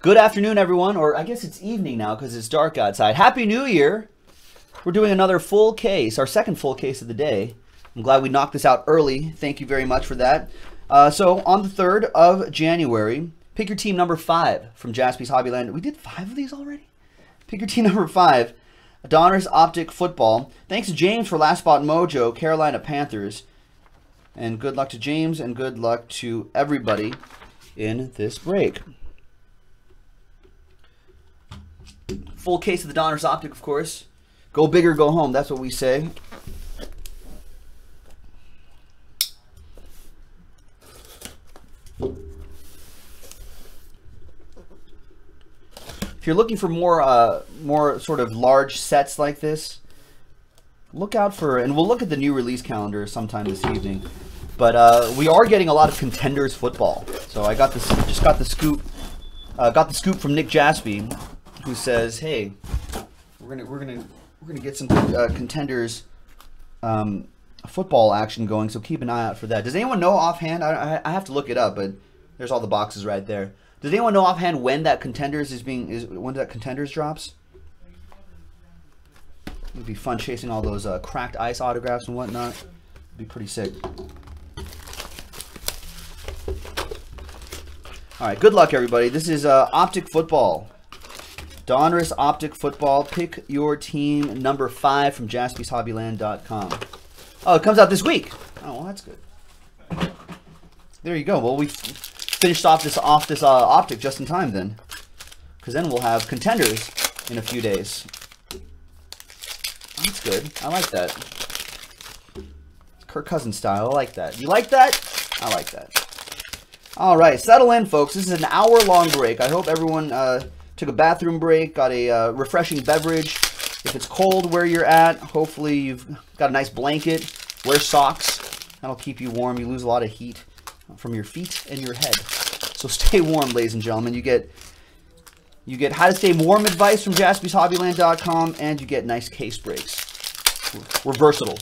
Good afternoon, everyone, or I guess it's evening now because it's dark outside. Happy New Year! We're doing another full case, our second full case of the day. I'm glad we knocked this out early. Thank you very much for that. So on the 3rd of January, pick your team number 5 from Jaspy's Hobbyland. We did 5 of these already? Pick your team number 5, Donruss Optic Football. Thanks to James for Last Spot Mojo, Carolina Panthers. And good luck to James and good luck to everybody in this break. Full case of the Donruss Optic, of course. Go big or go home. That's what we say. If you're looking for more sort of large sets like this, look out for, and we'll look at the new release calendar sometime this evening. But we are getting a lot of Contenders football. So I got this, just got the scoop from Nick Jaspy, who says, "Hey, we're gonna get some Contenders football action going, so keep an eye out for that." Does anyone know offhand? I have to look it up, but there's all the boxes right there. Does anyone know offhand when that Contenders when that Contenders drops? It'd be fun chasing all those cracked ice autographs and whatnot. It'd be pretty sick. All right, good luck, everybody. This is Optic Football. Donruss Optic Football. Pick your team number 5 from JaspysHobbyland.com. Oh, it comes out this week. Oh, well, that's good. There you go. Well, we finished off this Optic just in time then, because then we'll have Contenders in a few days. That's good. I like that. Kirk Cousins style. I like that. You like that? I like that. All right, settle in, folks. This is an hour-long break. I hope everyone took a bathroom break, got a refreshing beverage. If it's cold where you're at, hopefully you've got a nice blanket. Wear socks. That'll keep you warm. You lose a lot of heat from your feet and your head. So stay warm, ladies and gentlemen. You get how to stay warm advice from JaspysHobbyland.com, and you get nice case breaks. We're versatile.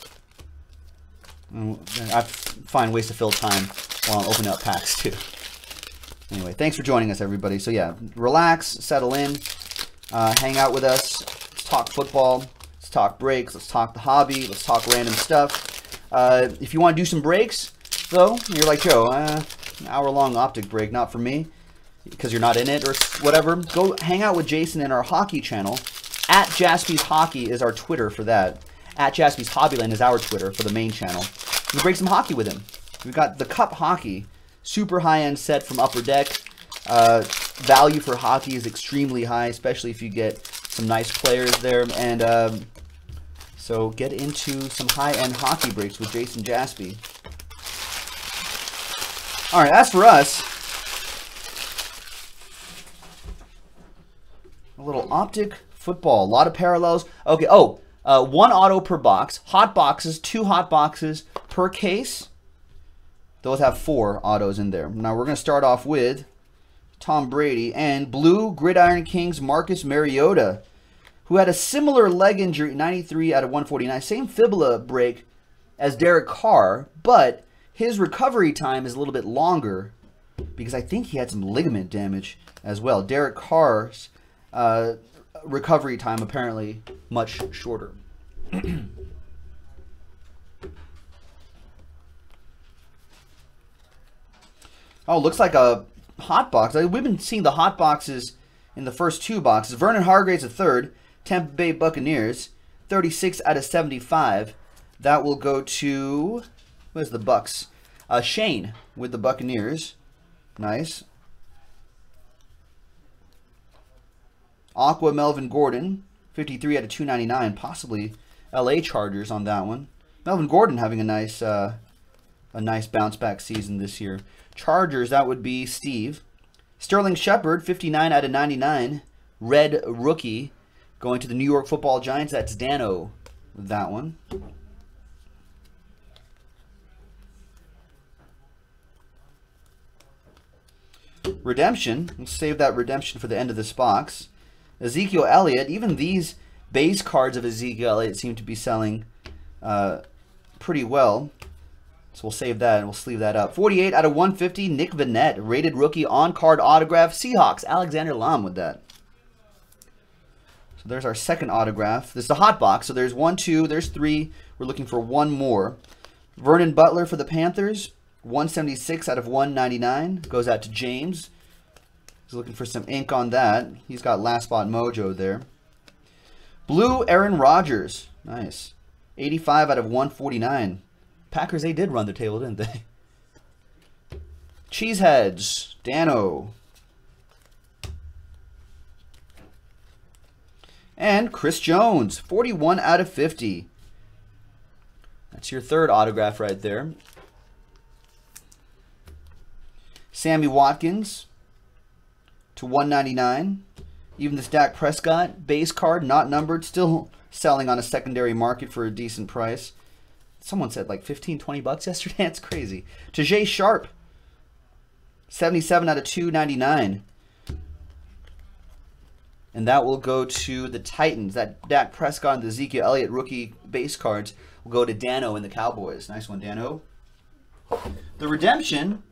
I find ways to fill time while I'm opening up packs too. Anyway, thanks for joining us, everybody. So yeah, relax, settle in, hang out with us. Let's talk football. Let's talk breaks. Let's talk the hobby. Let's talk random stuff. If you want to do some breaks, though, you're like, Joe, an hour-long Optic break, not for me, because you're not in it or whatever. Go hang out with Jason in our hockey channel. At Jaspy's Hockey is our Twitter for that. At Jaspy's Hobbyland is our Twitter for the main channel. We break some hockey with him. We've got the Cup Hockey, super high-end set from Upper Deck. Value for hockey is extremely high, especially if you get some nice players there. And so get into some high-end hockey breaks with Jason Jaspy. All right, as for us, a little Optic Football, a lot of parallels. Okay, one auto per box. Hot boxes, 2 hot boxes per case. Those have 4 autos in there. Now we're going to start off with Tom Brady and Blue Gridiron Kings Marcus Mariota, who had a similar leg injury, 93 out of 149. Same fibula break as Derek Carr, but his recovery time is a little bit longer because I think he had some ligament damage as well. Derek Carr's recovery time apparently much shorter. Oh, looks like a hot box. We've been seeing the hot boxes in the first 2 boxes. Vernon Hargrave's a 3rd. Tampa Bay Buccaneers, 36 out of 75. That will go to, where's the Bucks? Shane with the Buccaneers. Nice. Aqua Melvin Gordon, 53 out of 299. Possibly LA Chargers on that one. Melvin Gordon having a nice bounce back season this year. Chargers, that would be Steve. Sterling Shepard, 59 out of 99. Red rookie. Going to the New York Football Giants. That's Dano with that one. Redemption. We'll save that redemption for the end of this box. Ezekiel Elliott. Even these base cards of Ezekiel Elliott seem to be selling pretty well. So we'll save that and we'll sleeve that up. 48 out of 150, Nick Vannett, rated rookie on-card autograph. Seahawks, Alexander Lam with that. So there's our second autograph. This is the hot box. So there's 1, 2, there's 3. We're looking for one more. Vernon Butler for the Panthers, 176 out of 199. Goes out to James. He's looking for some ink on that. He's got last spot mojo there. Blue Aaron Rodgers. Nice. 85 out of 149. Packers, they did run the table, didn't they? Cheeseheads. Dano. And Chris Jones. 41 out of 50. That's your third autograph right there. Sammy Watkins to 199. Even this Dak Prescott base card, not numbered, still selling on a secondary market for a decent price. Someone said like 15, 20 bucks yesterday. That's crazy. Tajae Sharp, 77 out of 299. And that will go to the Titans. That Dak Prescott and the Ezekiel Elliott rookie base cards will go to Dano and the Cowboys. Nice one, Dano. The redemption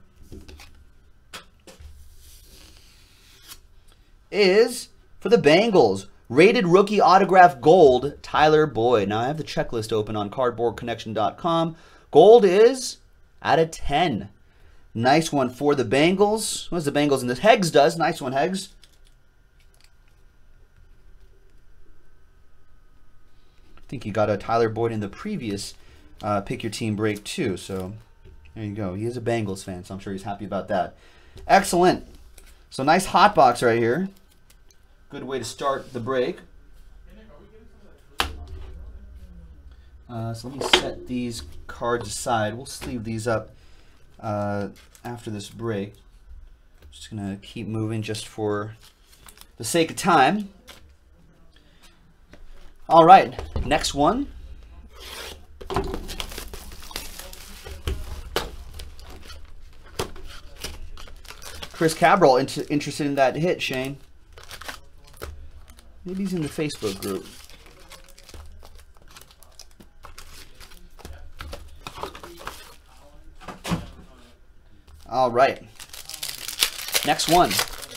is for the Bengals. Rated rookie autograph gold, Tyler Boyd. Now I have the checklist open on cardboardconnection.com. Gold is out of 10. Nice one for the Bengals. What's the Bengals in this? Heggs does. Nice one, Heggs. I think you got a Tyler Boyd in the previous Pick Your Team break too. So there you go. He is a Bengals fan, so I'm sure he's happy about that. Excellent. So nice hot box right here. Good way to start the break. So let me set these cards aside. We'll sleeve these up after this break. Just going to keep moving just for the sake of time. All right, next one. Chris Cabral interested in that hit, Shane. Maybe he's in the Facebook group. All right. Next one.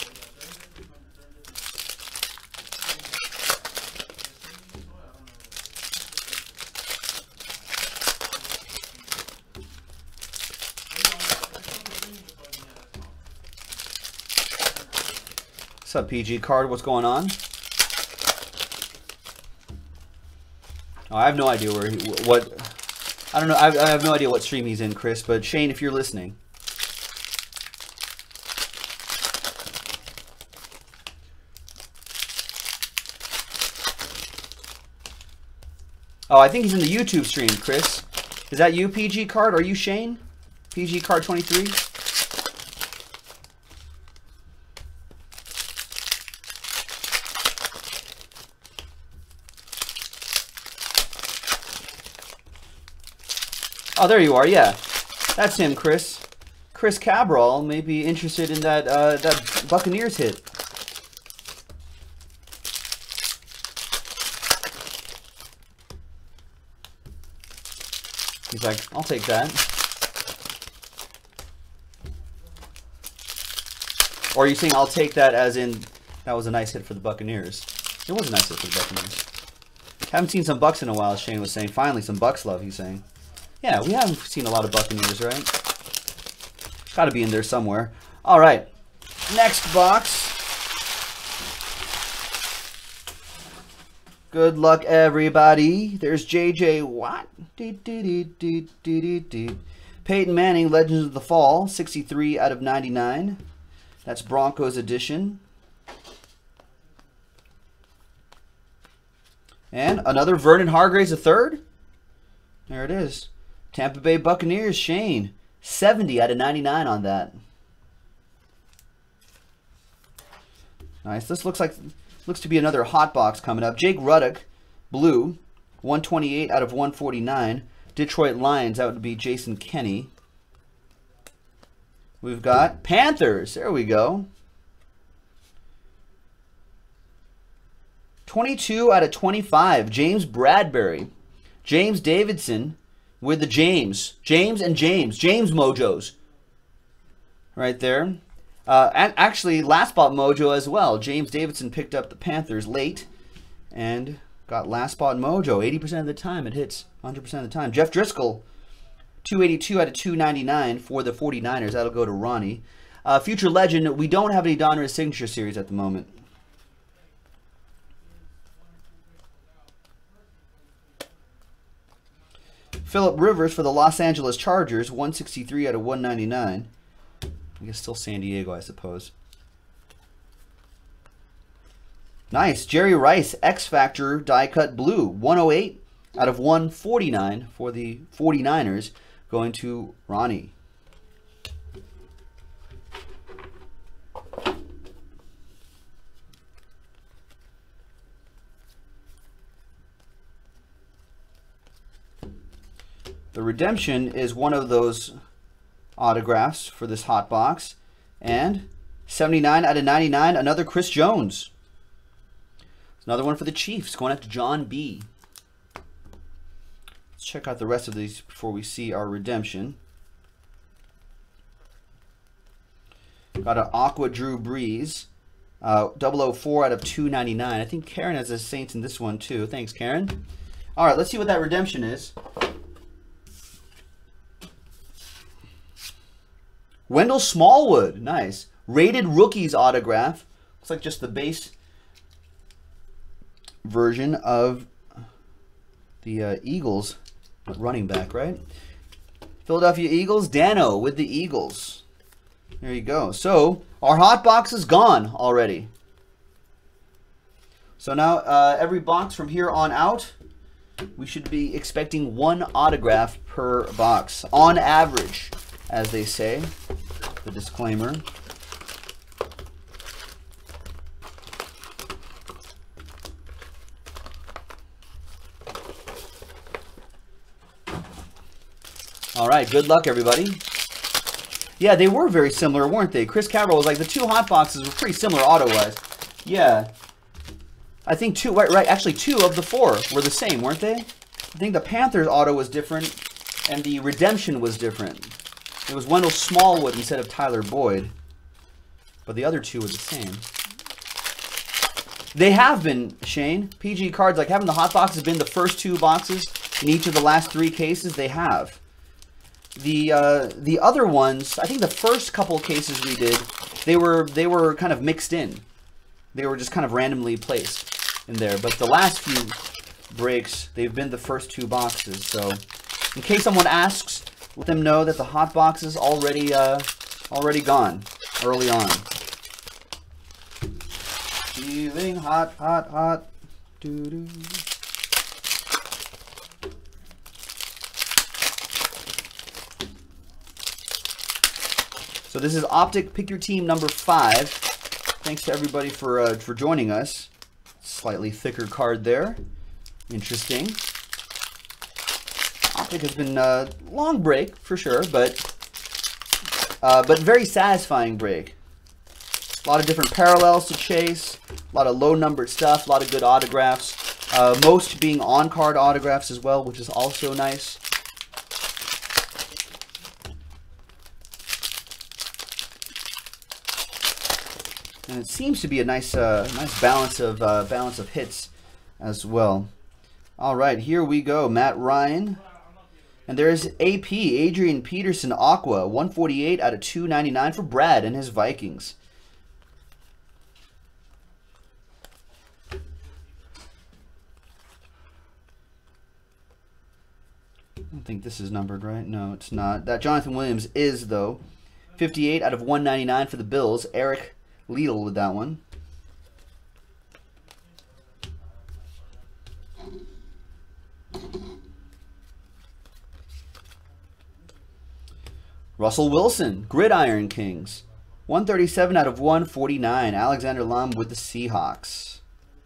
What's up, PG Card? What's going on? Oh, I have no idea what. I don't know. I have no idea what stream he's in, Chris. But Shane, if you're listening, oh, I think he's in the YouTube stream, Chris. Is that you, PG Card? Are you Shane? PG Card 23. Oh, there you are. Yeah, that's him, Chris. Chris Cabral may be interested in that that Buccaneers hit. He's like, I'll take that. Or are you saying I'll take that as in that was a nice hit for the Buccaneers? It was a nice hit for the Buccaneers. Haven't seen some Bucks in a while, Shane was saying. Finally, some Bucks love, he's saying. Yeah, we haven't seen a lot of Buccaneers, right? Got to be in there somewhere. All right, next box. Good luck, everybody. There's J.J. Watt. Peyton Manning, Legends of the Fall, 63 out of 99. That's Broncos edition. And another Vernon Hargreaves III. There it is. Tampa Bay Buccaneers, Shane. 70 out of 99 on that. Nice. This looks to be another hot box coming up. Jake Ruddock, blue. 128 out of 149. Detroit Lions, that would be Jason Kenny. We've got Panthers. There we go. 22 out of 25. James Bradbury. James Davidson with the James Mojos. Right there. And actually, last spot mojo as well. James Davidson picked up the Panthers late and got last spot mojo. 80% of the time it hits, 100% of the time. Jeff Driscoll, 282 out of 299 for the 49ers. That'll go to Ronnie. Future Legend, we don't have any Donruss Signature Series at the moment. Phillip Rivers for the Los Angeles Chargers, 163 out of 199. I guess still San Diego, I suppose. Nice. Jerry Rice, X Factor die cut blue, 108 out of 149 for the 49ers, going to Ronnie. The redemption is one of those autographs for this hot box, and 79 out of 99, another Chris Jones. Another one for the Chiefs, going out to John B. Let's check out the rest of these before we see our redemption. Got an Aqua Drew Brees, 004 out of 299. I think Karen has the Saints in this one too. Thanks, Karen. All right, let's see what that redemption is. Wendell Smallwood, nice. Rated Rookies autograph. Looks like just the base version of the Eagles running back, right? Philadelphia Eagles, Dano with the Eagles. There you go. So our hot box is gone already. So now every box from here on out, we should be expecting one autograph per box on average, as they say, the disclaimer. All right, good luck, everybody. Yeah, they were very similar, weren't they? Chris Cabral was like, the two hot boxes were pretty similar auto-wise. Yeah. I think two, right, actually two of the four were the same, weren't they? I think the Panthers auto was different, and the redemption was different. It was Wendell Smallwood instead of Tyler Boyd. But the other two were the same. They have been, Shane. PG Cards, like having the hot boxes been the first two boxes in each of the last three cases, they have. The other ones, I think the first couple cases we did, they were kind of mixed in. They were just kind of randomly placed in there. But the last few breaks, they've been the first two boxes. So in case someone asks, let them know that the hot box is already gone early on. Feeling hot, hot, hot. Doo-doo. So this is Optic Pick Your Team number 5. Thanks to everybody for joining us. Slightly thicker card there. Interesting. Optic has been a long break for sure, but very satisfying break. A lot of different parallels to chase. A lot of low numbered stuff. A lot of good autographs. Most being on card autographs as well, which is also nice. And it seems to be a nice balance of hits as well. All right, here we go. Matt Ryan, and there's AP Adrian Peterson Aqua, 148 out of 299 for Brad and his Vikings. I don't think this is numbered, right? No, it's not. That Jonathan Williams is though. 58 out of 199 for the Bills. Eric Lidl with that one. Russell Wilson, Gridiron Kings. 137 out of 149. Alexander Lum with the Seahawks.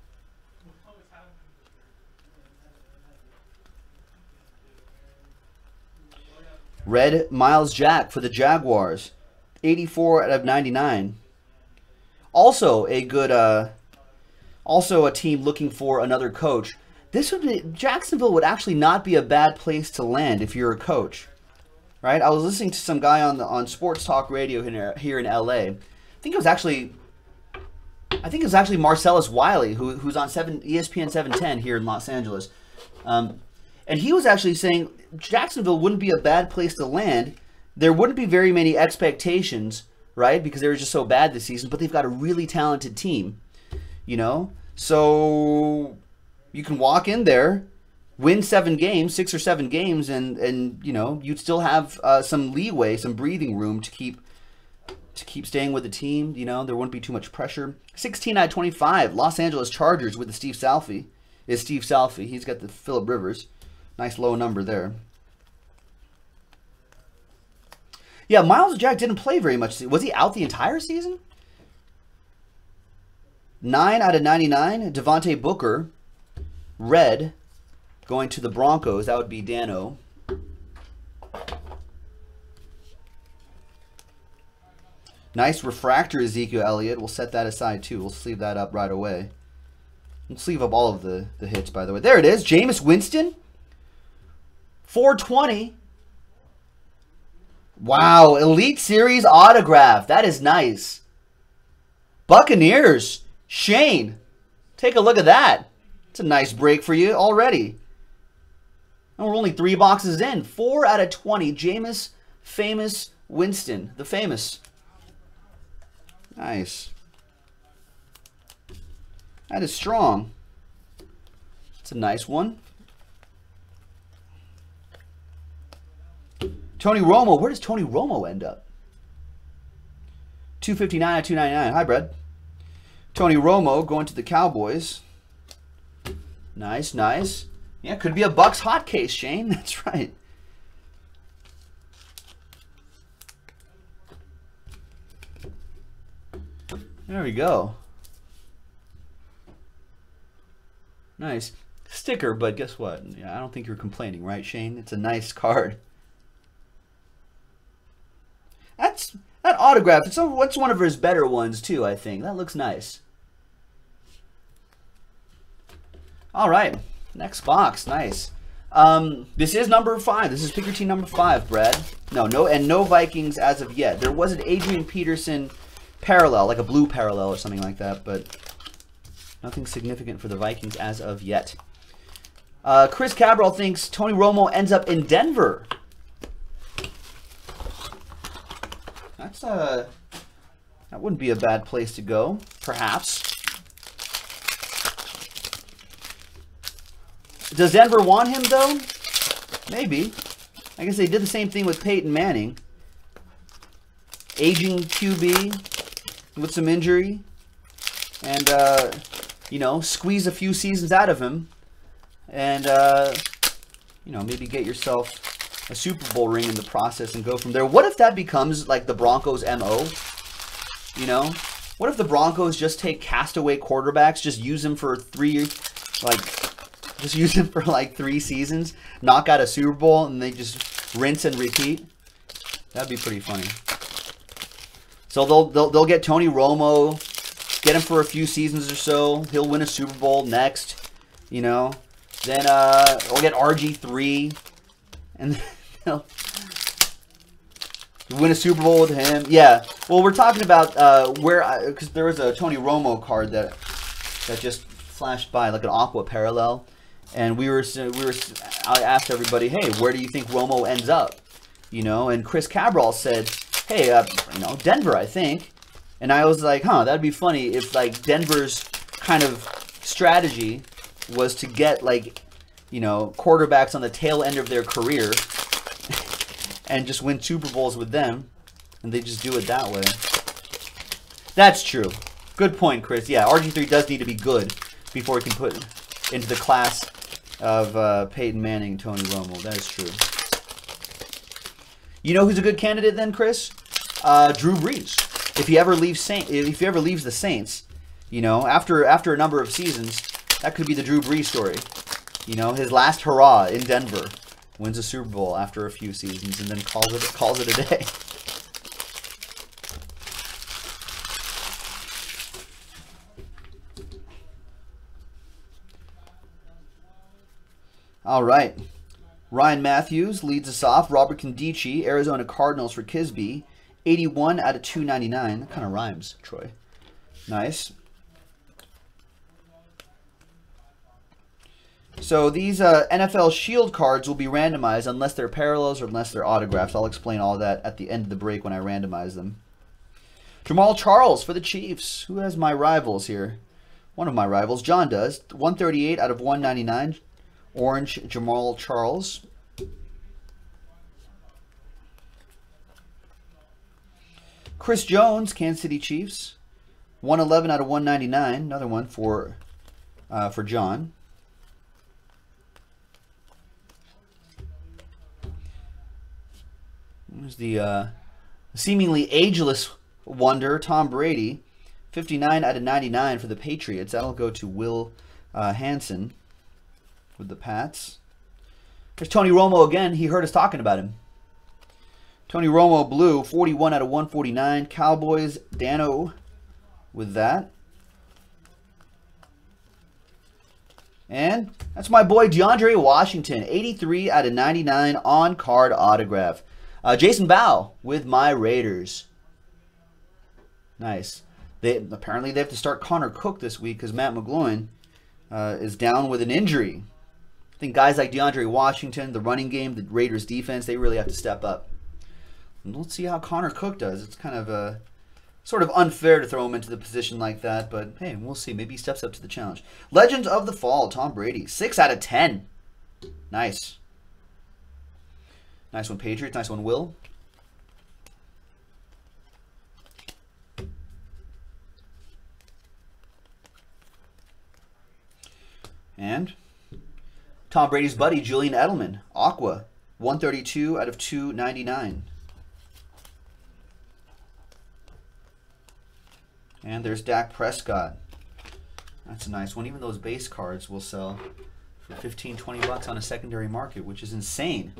Red Miles Jack for the Jaguars. 84 out of 99. Also a good, also a team looking for another coach. This would be, Jacksonville would actually not be a bad place to land if you're a coach, right? I was listening to some guy on Sports Talk Radio here in LA. I think it was actually Marcellus Wiley who's on ESPN 710 here in Los Angeles, and he was actually saying Jacksonville wouldn't be a bad place to land. There wouldn't be very many expectations, right? Because they were just so bad this season, but they've got a really talented team, you know? So you can walk in there, win 6 or 7 games, and you know, you'd still have some leeway, some breathing room to keep staying with the team. You know, there wouldn't be too much pressure. 16/25, Los Angeles Chargers with the Steve Salfi. He's got the Phillip Rivers. Nice low number there. Yeah, Miles Jack didn't play very much. Was he out the entire season? 9/99, Devontae Booker, red, going to the Broncos. That would be Dano. Nice refractor, Ezekiel Elliott. We'll set that aside too. We'll sleeve that up right away. We'll sleeve up all of the hits, by the way. There it is. Jameis Winston. 420. Wow. Elite Series autograph. That is nice. Buccaneers. Shane. Take a look at that. It's a nice break for you already. And we're only 3 boxes in. 4/20. Jameis Famous Winston. The famous. Nice. That is strong. It's a nice one. Tony Romo. Where does Tony Romo end up? 259/299. Hi, Brad. Tony Romo going to the Cowboys. Nice, nice. Yeah, could be a Bucks hot case, Shane. That's right. There we go. Nice. Sticker, but guess what? Yeah, I don't think you're complaining, right, Shane? It's a nice card. That autograph, it's one of his better ones, too, I think. That looks nice. All right. Next box. Nice. This is number 5. This is Pick Your Team number 5, Brad. No Vikings as of yet. There was an Adrian Peterson parallel, like a blue parallel or something like that, but nothing significant for the Vikings as of yet. Chris Cabral thinks Tony Romo ends up in Denver. That wouldn't be a bad place to go, perhaps. Does Denver want him, though? Maybe. I guess they did the same thing with Peyton Manning. Aging QB with some injury. And, you know, squeeze a few seasons out of him. And, you know, maybe get yourself a Super Bowl ring in the process and go from there. What if that becomes, like, the Broncos' MO? You know? What if the Broncos just take castaway quarterbacks, just use them for 3 seasons, knock out a Super Bowl, and they just rinse and repeat? That'd be pretty funny. So they'll get Tony Romo, get him for a few seasons or so. He'll win a Super Bowl next, you know. Then we'll get RG3, and they'll win a Super Bowl with him. Yeah. Well, we're talking about because there was a Tony Romo card that just flashed by, like an Aqua parallel, and I asked everybody, hey, where do you think Romo ends up? You know, and Chris Cabral said, hey, you know, Denver, I think. And I was like, huh, that'd be funny if, like, Denver's kind of strategy was to get, like, you know, quarterbacks on the tail end of their career and just win Super Bowls with them, and they just do it that way. That's true. Good point, Chris. Yeah, RG3 does need to be good before he can put into the class of Peyton Manning and Tony Romo. That is true. You know who's a good candidate then, Chris? Drew Brees. If he ever leaves the Saints, you know, after a number of seasons, that could be the Drew Brees story. You know, his last hurrah in Denver, wins a Super Bowl after a few seasons, and then calls it a day. All right. Ryan Matthews leads us off. Robert Condici, Arizona Cardinals for Kisby. 81 out of 299. That kind of rhymes, Troy. Nice. So these NFL Shield cards will be randomized unless they're parallels or unless they're autographs. I'll explain all that at the end of the break when I randomize them. Jamal Charles for the Chiefs. Who has my rivals here? One of my rivals. John does. 138 out of 199. Orange Jamal Charles. Chris Jones, Kansas City Chiefs. 111 out of 199. Another one for John. There's the seemingly ageless wonder, Tom Brady. 59 out of 99 for the Patriots. That'll go to Will Hansen with the Pats. There's Tony Romo again. He heard us talking about him. Tony Romo blue, 41 out of 149. Cowboys, Dano with that. And that's my boy DeAndre Washington, 83 out of 99 on-card autograph. Jason Bow with my Raiders. Nice. Apparently they have to start Connor Cook this week because Matt McGloin is down with an injury. I think guys like DeAndre Washington, the running game, the Raiders defense, they really have to step up. And let's see how Connor Cook does. It's kind of sort of unfair to throw him into the position like that, but hey, we'll see. Maybe he steps up to the challenge. Legends of the Fall, Tom Brady, 6 out of 10. Nice. Nice one, Patriots. Nice one, Will. And Tom Brady's buddy, Julian Edelman, Aqua, 132 out of 299. And there's Dak Prescott. That's a nice one. Even those base cards will sell for 15, 20 bucks on a secondary market, which is insane.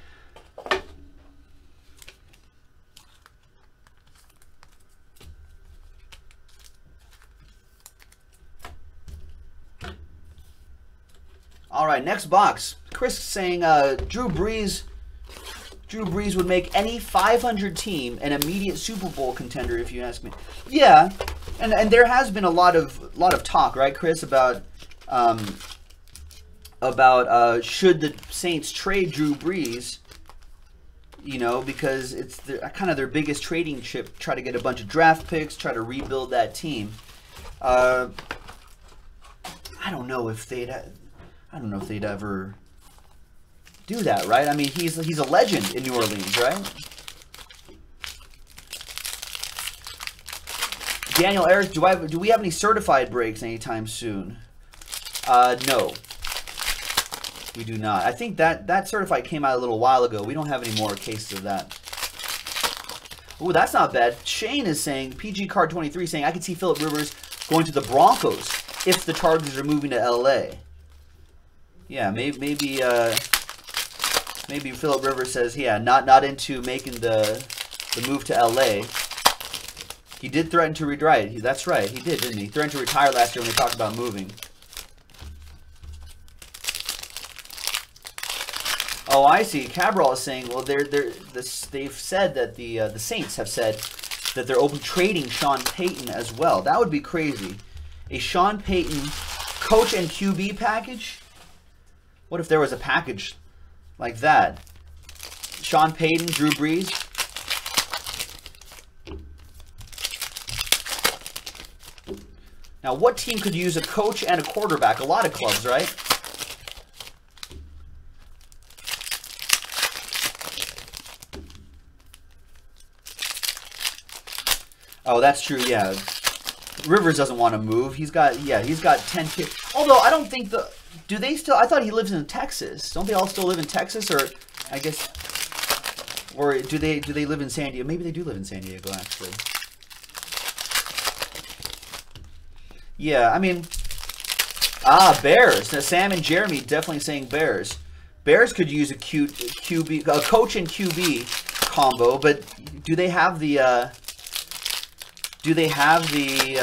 All right, next box. Chris saying Drew Brees would make any 500 team an immediate Super Bowl contender, if you ask me. Yeah, and there has been a lot of talk, right, Chris, about should the Saints trade Drew Brees? You know, because it's kind of their biggest trading chip. Try to get a bunch of draft picks, try to rebuild that team. I don't know if they'd ever do that, right? I mean, he's a legend in New Orleans, right? Daniel Eric, do we have any certified breaks anytime soon? No, we do not. I think that certified came out a little while ago. We don't have any more cases of that. Oh, that's not bad. Shane is saying, PG Card 23 saying, I could see Phillip Rivers going to the Broncos if the Chargers are moving to LA. Yeah, maybe Phillip Rivers says, yeah, not into making the move to LA. He did threaten to retire. That's right, he did, didn't he? He threatened to retire last year when they talked about moving. Oh, I see. Cabral is saying, well, they've said that the Saints have said that they're open trading Sean Payton as well. That would be crazy. A Sean Payton coach and QB package? What if there was a package like that? Sean Payton, Drew Brees. Now, what team could use a coach and a quarterback? A lot of clubs, right? Oh, that's true, yeah. Rivers doesn't want to move. He's got 10 kids. Although, I don't think do they still, I thought he lives in Texas. Don't they all still live in Texas? Or, I guess, or do they live in San Diego? Maybe they do live in San Diego, actually. Yeah, I mean, Bears. Now, Sam and Jeremy definitely saying Bears. Bears could use a coach and QB combo, but do they have the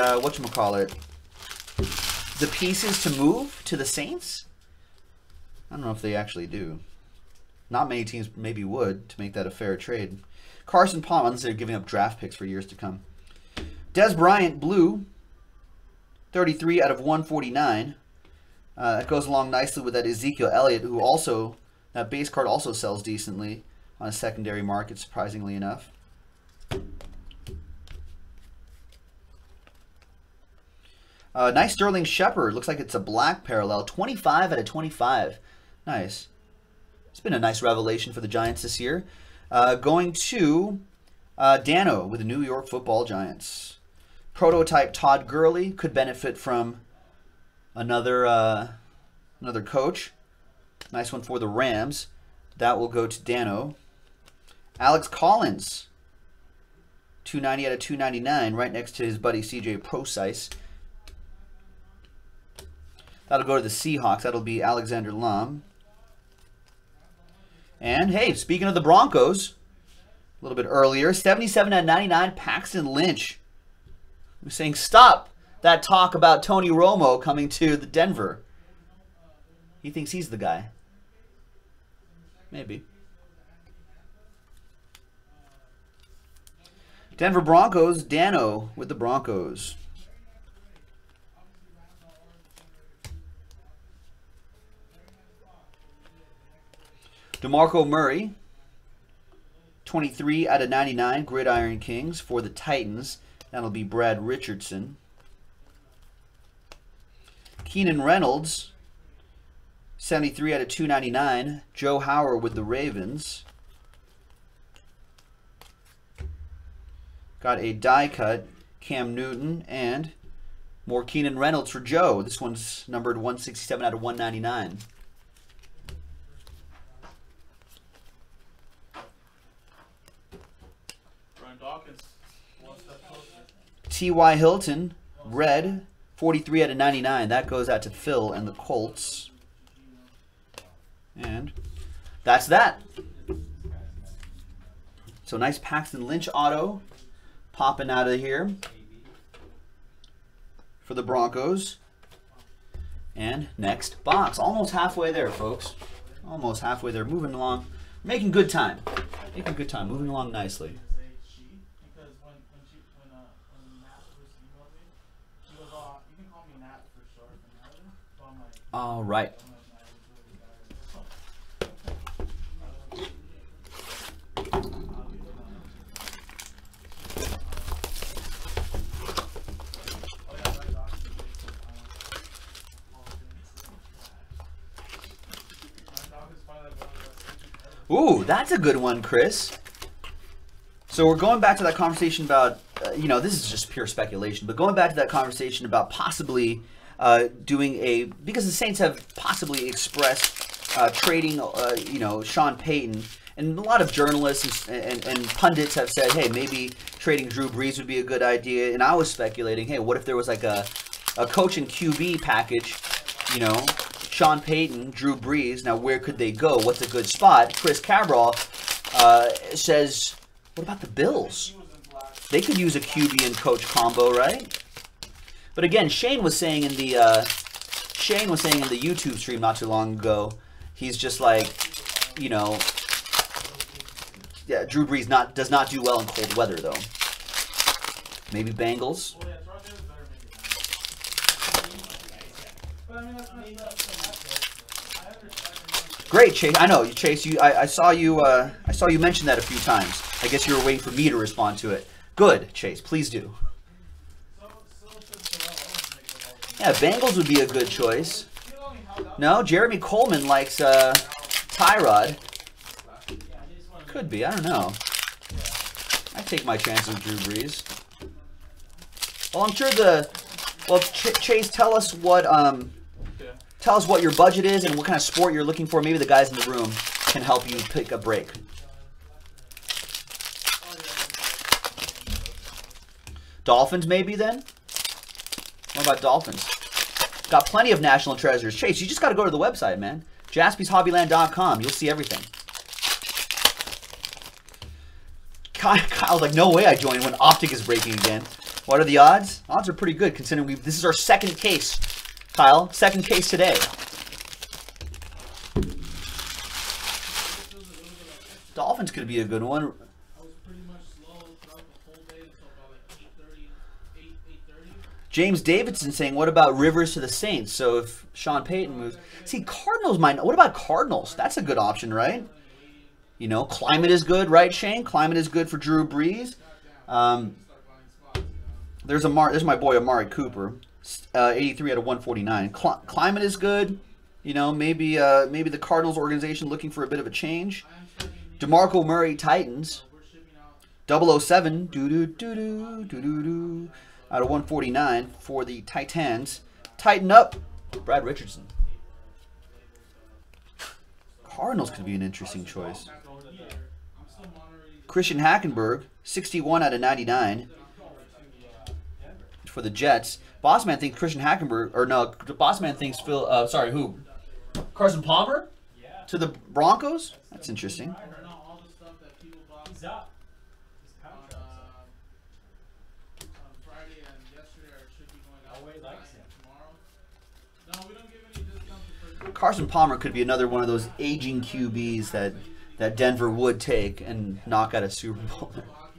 whatchamacallit, the pieces to move to the Saints? I don't know if they actually do. Not many teams maybe would to make that a fair trade. Carson Palmer, unless they're giving up draft picks for years to come. Des Bryant, blue. 33 out of 149. That goes along nicely with that Ezekiel Elliott, who also, that base card also sells decently on a secondary market, surprisingly enough. Nice Sterling Shepard. Looks like it's a black parallel. 25 out of 25. Nice. It's been a nice revelation for the Giants this year. Going to Dano with the New York Football Giants. Prototype Todd Gurley could benefit from another coach. Nice one for the Rams. That will go to Dano. Alex Collins. 290 out of 299, right next to his buddy CJ Prosise. That'll go to the Seahawks. That'll be Alexander Lam. And, hey, speaking of the Broncos, a little bit earlier, 77 out of 99, Paxton Lynch. We're saying stop that talk about Tony Romo coming to the Denver. He thinks he's the guy. Maybe. Denver Broncos, Dano with the Broncos. DeMarco Murray, 23 out of 99, Gridiron Kings for the Titans. That'll be Brad Richardson. Keenan Reynolds, 73 out of 299, Joe Howard with the Ravens. Got a die cut, Cam Newton, and more Keenan Reynolds for Joe. This one's numbered 167 out of 199. T.Y. Hilton, red, 43 out of 99. That goes out to Phil and the Colts. And that's that. So nice Paxton Lynch auto popping out of here for the Broncos. And next box. Almost halfway there, folks. Almost halfway there. Moving along. Making good time. Making good time. Moving along nicely. All right. Ooh, that's a good one, Chris. So we're going back to that conversation about, you know, this is just pure speculation, but going back to that conversation about possibly doing a, because the Saints have possibly expressed trading, you know, Sean Payton, and a lot of journalists and pundits have said, hey, maybe trading Drew Brees would be a good idea. And I was speculating, hey, what if there was like a coach and QB package, you know, Sean Payton, Drew Brees, now where could they go? What's a good spot? Chris Cabral says, what about the Bills? They could use a QB and coach combo, right? But again, Shane was saying in the YouTube stream not too long ago, he's just like, you know, yeah, Drew Brees does not do well in cold weather though. Maybe Bengals. Great, Chase. I know, Chase. I saw you mention that a few times. I guess you were waiting for me to respond to it. Good, Chase. Please do. Yeah, Bengals would be a good choice. No, Jeremy Coleman likes Tyrod. Could be. I don't know. I take my chances with Drew Brees. Well, I'm sure Chase, tell us what your budget is and what kind of sport you're looking for. Maybe the guys in the room can help you pick a break. Dolphins, maybe then? What about Dolphins? Got plenty of national treasures. Chase, you just got to go to the website, man. JaspysHobbyland.com. You'll see everything. Kyle's like, no way I joined when Optic is breaking again. What are the odds? Odds are pretty good considering this is our second case, Kyle. Second case today. Dolphins could be a good one. I was pretty much slow throughout the whole day until about like 8:30. James Davidson saying, what about Rivers to the Saints? So if Sean Payton moves. See, Cardinals might. What about Cardinals? That's a good option, right? You know, climate is good, right, Shane? Climate is good for Drew Brees. There's my boy Amari Cooper, 83 out of 149. Climate is good. You know, maybe the Cardinals organization looking for a bit of a change. DeMarco Murray, Titans, 007, out of 149 for the Titans. Tighten up, Brad Richardson. Cardinals could be an interesting choice. Christian Hackenberg, 61 out of 99 for the Jets. Bossman thinks Christian Hackenberg, or no, Bossman thinks who? Carson Palmer to the Broncos? That's interesting. He's up. On Friday and yesterday should be going out tomorrow. No, we don't give any discounts. Carson Palmer could be another one of those aging QBs that Denver would take and knock out a Super Bowl.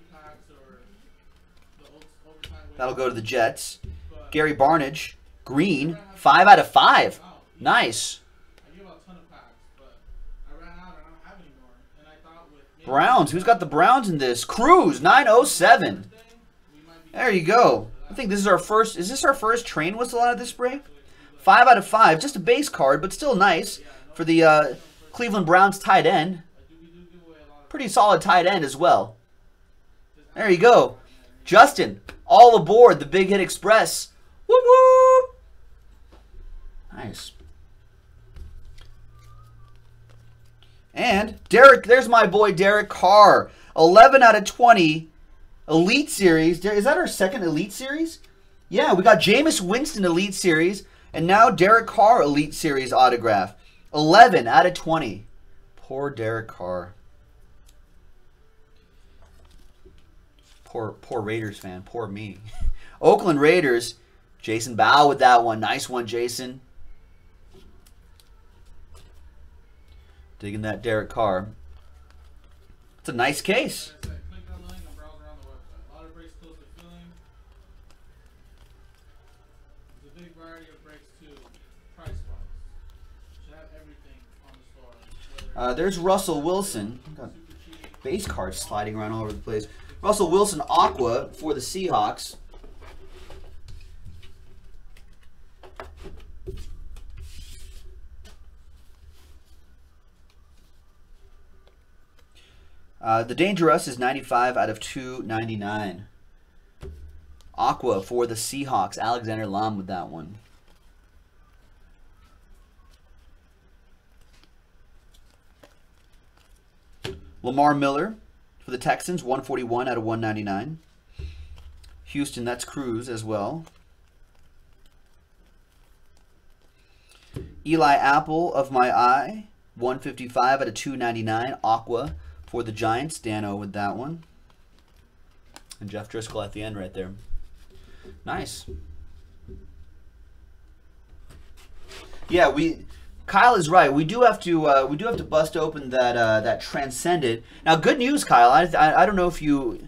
That'll go to the Jets. Gary Barnidge, green, 5 out of 5. Nice. I gave out a ton of packs, but I ran out. I don't have any more. And I thought with Browns. Who's got the Browns in this? Cruz, 907. There you go. I think this is our first. Is this our first train whistle out of this break? 5 out of 5. Just a base card, but still nice for the Cleveland Browns tight end. Pretty solid tight end as well. There you go. Justin, all aboard the Big Hit Express. Woo woo! Nice. And Derek, there's my boy Derek Carr. 11 out of 20. Elite Series. Is that our second Elite Series? Yeah, we got Jameis Winston Elite Series. And now Derek Carr Elite Series autograph. 11 out of 20. Poor Derek Carr. Poor Raiders fan. Poor me. Oakland Raiders. Jason Bow with that one. Nice one, Jason. Digging that Derek Carr. It's a nice case. There's Russell Wilson. Got base cards sliding around all over the place. Russell Wilson Aqua for the Seahawks. The Dangerous is 95 out of 299. Aqua for the Seahawks. Alexander Lam with that one. Lamar Miller for the Texans, 141 out of 199. Houston, that's Cruz as well. Eli Apple of my eye, 155 out of 299. Aqua for the Giants. Dano with that one. And Jeff Driscoll at the end right there. Nice. Yeah, Kyle is right. We do have to bust open that Transcendent. Now, good news, Kyle. I don't know if you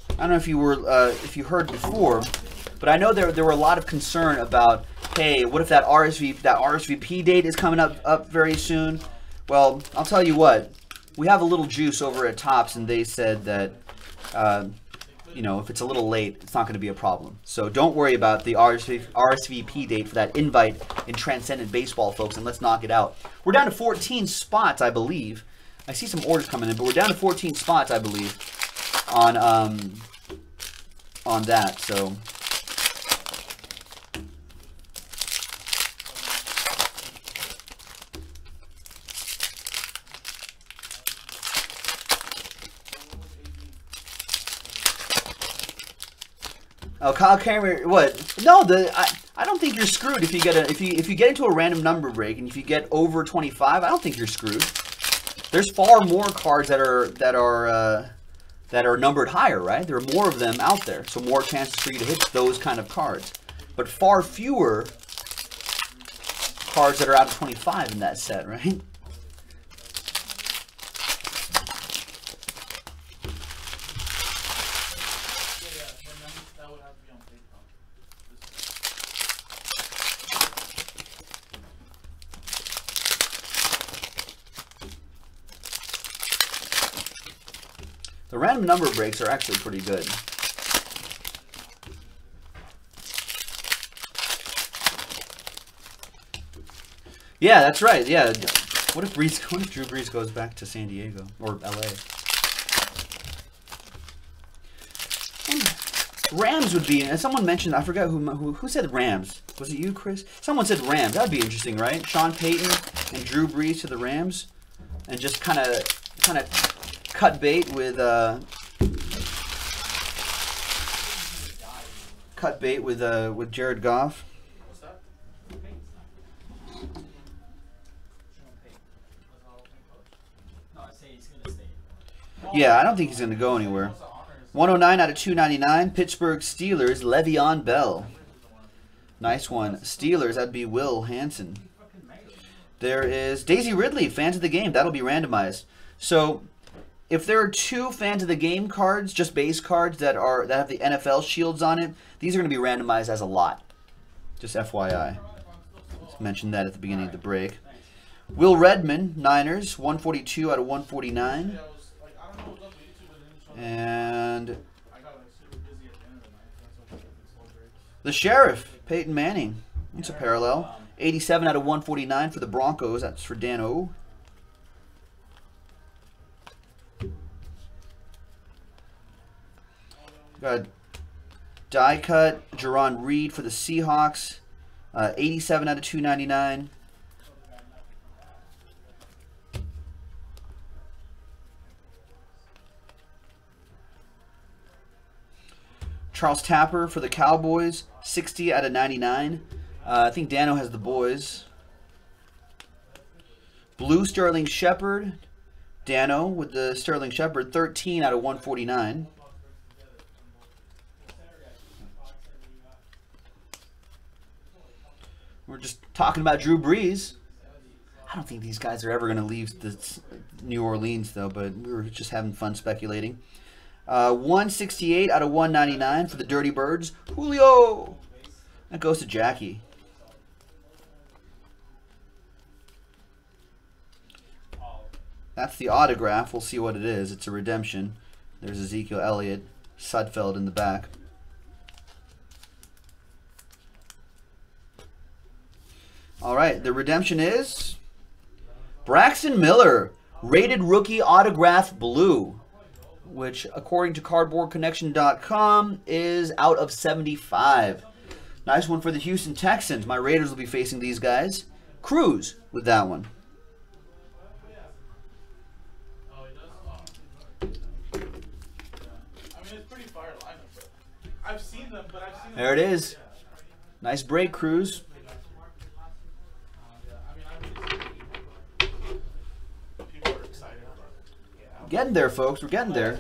heard before, but I know there were a lot of concern about, hey, what if that RSVP date is coming up very soon? Well, I'll tell you what. We have a little juice over at Topps, and they said that you know, if it's a little late, it's not going to be a problem. So don't worry about the RSVP date for that invite in Transcendent Baseball, folks, and let's knock it out. We're down to 14 spots, I believe. I see some orders coming in, but we're down to 14 spots, I believe, on that. So oh, Kyle Kramer, what? No, I don't think you're screwed if you get if you get into a random number break and if you get over 25. I don't think you're screwed. There's far more cards that are numbered higher, right? There are more of them out there, so more chances for you to hit those kind of cards. But far fewer cards that are out of 25 in that set, right? random number breaks are actually pretty good. Yeah, that's right. Yeah. What if Drew Brees goes back to San Diego or LA? Rams would be, and someone mentioned, I forgot who said Rams. Was it you, Chris? Someone said Rams. That would be interesting, right? Sean Payton and Drew Brees to the Rams, and just kind of cut bait with Jared Goff. What's that? No, I say he's gonna stay. Yeah, I don't think he's going to go anywhere. 109 out of 299. Pittsburgh Steelers, Le'Veon Bell. Nice one. Steelers, that'd be Will Hansen. There is Daisy Ridley, fans of the game. That'll be randomized. So, if there are 2 fans of the game cards, just base cards that have the NFL shields on it, these are going to be randomized as a lot. Just FYI. Just mentioned that at the beginning of the break. Will Redmond, Niners, 142 out of 149. And the Sheriff, Peyton Manning. It's a parallel. 87 out of 149 for the Broncos. That's for Dan O. Got die cut, Jerron Reed for the Seahawks. 87 out of 299. Charles Tapper for the Cowboys, 60 out of 99. I think Dano has the boys. Blue Sterling Shepard. Dano with the Sterling Shepard, 13 out of 149. We're just talking about Drew Brees. I don't think these guys are ever going to leave New Orleans, though, but we were just having fun speculating. 168 out of 199 for the Dirty Birds. Julio. That goes to Jackie. That's the autograph. We'll see what it is. It's a redemption. There's Ezekiel Elliott. Sudfeld in the back. All right. The redemption is Braxton Miller. Rated rookie autograph blue, which, according to CardboardConnection.com, is out of 75. Nice one for the Houston Texans. My Raiders will be facing these guys. Cruz with that one. Oh, he does? I mean, it's pretty fire lineup, but I've seen them, There it is. Nice break, Cruz. People are excited about it. Getting there, folks. We're getting there.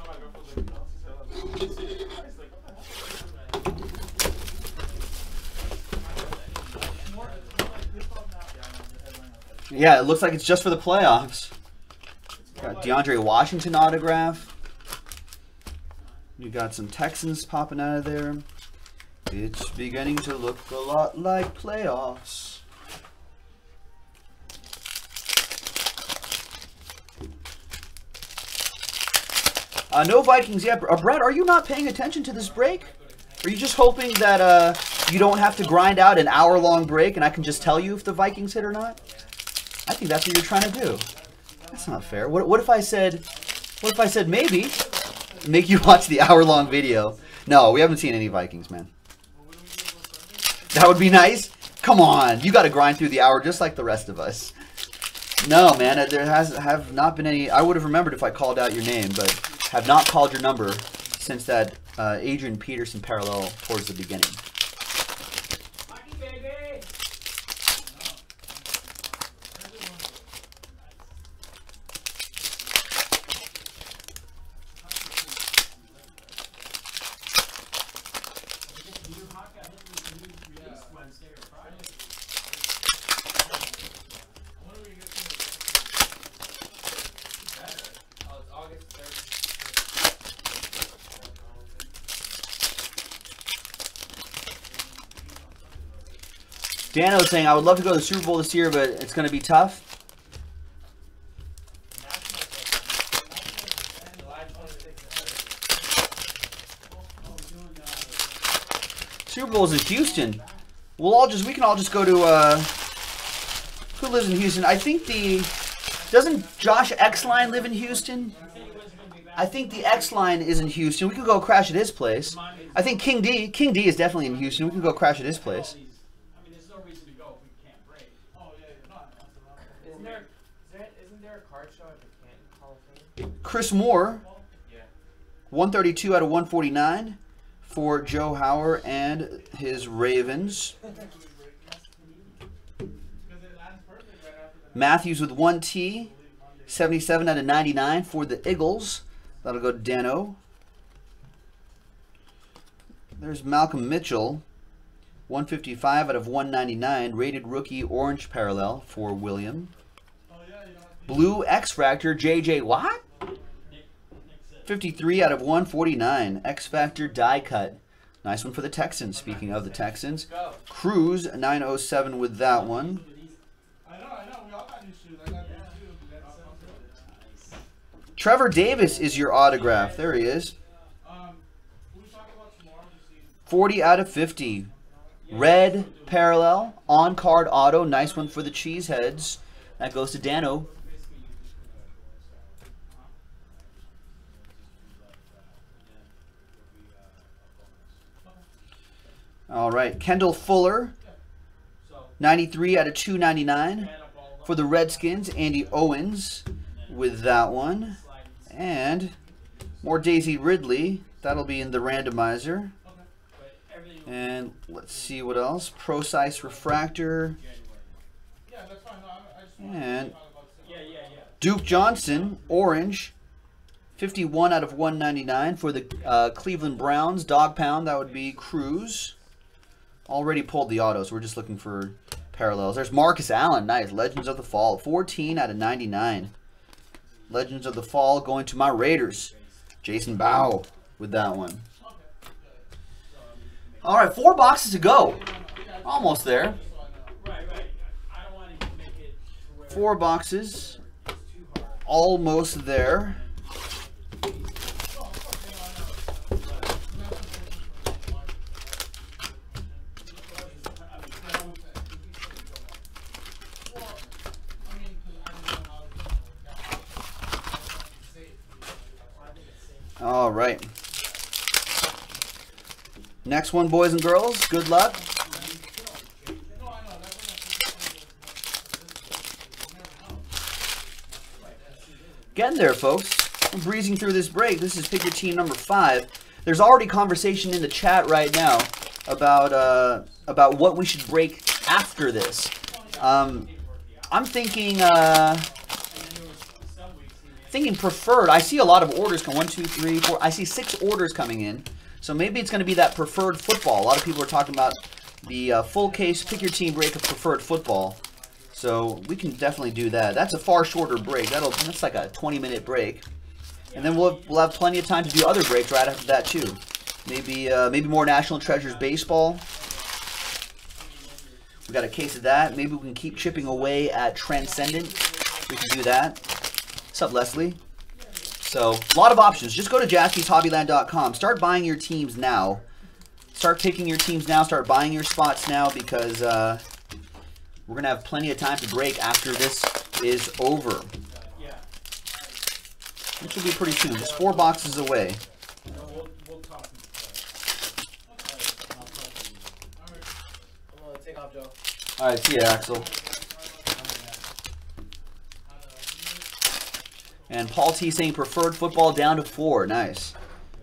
Yeah, it looks like it's just for the playoffs. Got DeAndre Washington autograph. You got some Texans popping out of there. It's beginning to look a lot like playoffs. No Vikings yet. Brad, are you not paying attention to this break? Are you just hoping that you don't have to grind out an hour-long break and I can just tell you if the Vikings hit or not? I think that's what you're trying to do. That's not fair. What if I said maybe make you watch the hour-long video? No, we haven't seen any Vikings, man. That would be nice. Come on, you got to grind through the hour just like the rest of us. No, man, there have not been any. I would have remembered if I called out your name, but have not called your number since that Adrian Peterson parallel towards the beginning. Dano's saying, I would love to go to the Super Bowl this year, but it's going to be tough. Super Bowl's in Houston. We can all just go to, who lives in Houston? I think doesn't Josh X-Line live in Houston? I think the X-Line is in Houston. We could go crash at his place. I think King D is definitely in Houston. We could go crash at his place. I mean, there's no reason to go if we can't break. Oh, yeah. Isn't there a card show at the Canton Hall of Fame? Chris Moore, Yeah. 132 out of 149 for Joe Hauer and his Ravens. Matthews with 1T, 77 out of 99 for the Eagles. That'll go to Dano. There's Malcolm Mitchell, 155 out of 199, rated rookie orange parallel for William. Blue X-Factor, J.J. Watt, 53 out of 149, X-Factor die cut. Nice one for the Texans, speaking of the Texans. Cruz, 907 with that one. I know. We all got new shoes. I got new shoes. Trevor Davis is your autograph. There he is. We talk about tomorrow to see. 40 out of 50. Red parallel, on-card auto. Nice one for the Cheeseheads. That goes to Dano. All right, Kendall Fuller, 93 out of 299 for the Redskins. Andy Owens with that one. And more Daisy Ridley. That'll be in the randomizer. And let's see what else. Precise Refractor. Yeah, that's fine. No, I just want And to talk about Duke Johnson, orange. 51 out of 199 for the Cleveland Browns. Dog Pound, that would be Cruz. Already pulled the auto, so we're just looking for parallels. There's Marcus Allen. Nice. Legends of the Fall. 14 out of 99. Legends of the Fall going to my Raiders. Jason Bow with that one. All right, 4 boxes to go. Almost there. Right. I don't want to make it to where 4 boxes. Almost there. All right. Next one, boys and girls. Good luck. Getting there, folks. I'm breezing through this break. This is Pick Your Team number 5. There's already conversation in the chat right now about what we should break after this. I'm thinking preferred. I see a lot of orders come. 1, 2, 3, 4. I see 6 orders coming in. So maybe it's going to be that preferred football. A lot of people are talking about the full case Pick Your Team break of preferred football. So we can definitely do that. That's a far shorter break. That's like a 20-minute break. And then we'll have plenty of time to do other breaks right after that too. Maybe more National Treasures baseball. We got a case of that. Maybe we can keep chipping away at Transcendent. We can do that. What's up, Leslie? So, a lot of options. Just go to JaspysHobbyland.com. Start buying your teams now. Start picking your teams now. Start buying your spots now because we're going to have plenty of time to break after this is over. Which will be pretty soon. Just 4 boxes away. we'll talk. I'm gonna take off, Joe. All right, see ya, Axel. And Paul T saying preferred football down to 4. Nice.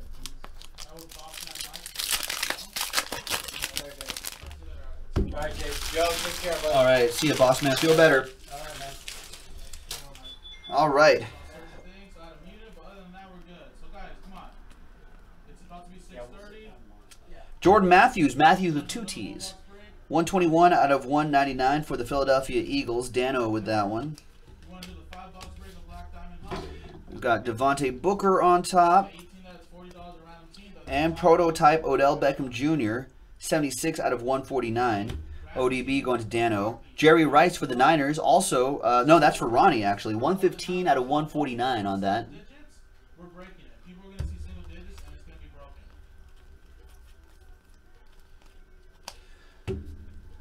Alright, Jake. Joe, take care, buddy. All right, see ya, boss man. Feel better. Alright, man. All right. things. I had a muted, but other than that, we're good. So, guys, come on. It's about to be 6:30. Jordan Matthews. Matthews with 2 T's. 121 out of 199 for the Philadelphia Eagles. Dano with that one. You want to do the $5 break of Black Diamond Hobby? We've got Devontae Booker on top. 18, that's $40 a random team. And prototype Odell Beckham Jr. 76 out of 149. ODB going to Dano. Jerry Rice for the Niners. Also, no, that's for Ronnie, actually. 115 out of 149 on that. Digits, we're breaking it. People are going to see single digits, and it's going to be broken.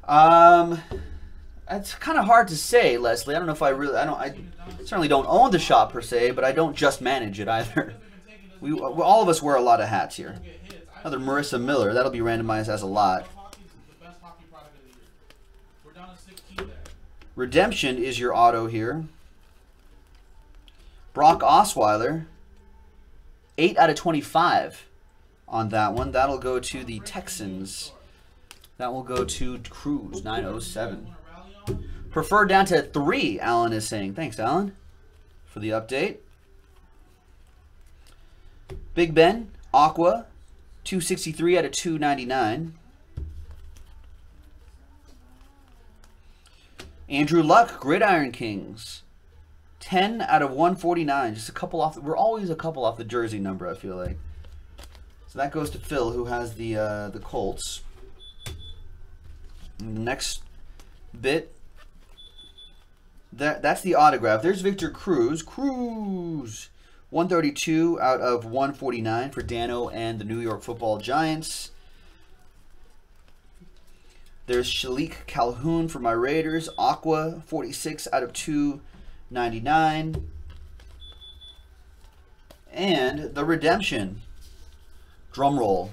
It's kind of hard to say, Leslie. I don't know if I really, I certainly don't own the shop per se, but I don't just manage it either. All of us wear a lot of hats here. Another Marissa Miller. That'll be randomized as a lot. Redemption is your auto here. Brock Osweiler. 8 out of 25 on that one. That'll go to the Texans. That will go to Cruz, 907. Preferred down to 3, Alan is saying. Thanks, Alan, for the update. Big Ben, Aqua, 263 out of 299. Andrew Luck, Gridiron Kings, 10 out of 149. Just a couple off. We're always a couple off the jersey number, I feel like. So that goes to Phil, who has the Colts. And the next bit, that's the autograph. There's Victor Cruz. 132 out of 149 for Dano and the New York Football Giants. There's Shalik Calhoun for my Raiders. Aqua, 46 out of 299. And the redemption. Drum roll.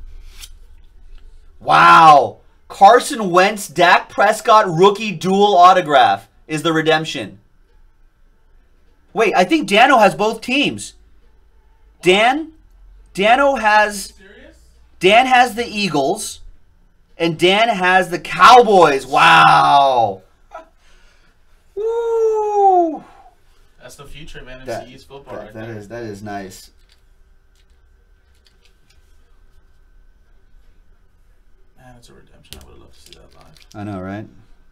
Wow! Carson Wentz, Dak Prescott rookie dual autograph is the redemption. Wait, I think Dano has both teams. Dan has the Eagles, and Dan has the Cowboys. Wow. Woo. That's the future, man. It's East football right there. That is nice. Man, it's a redemption. I would love to see that live. I know, right?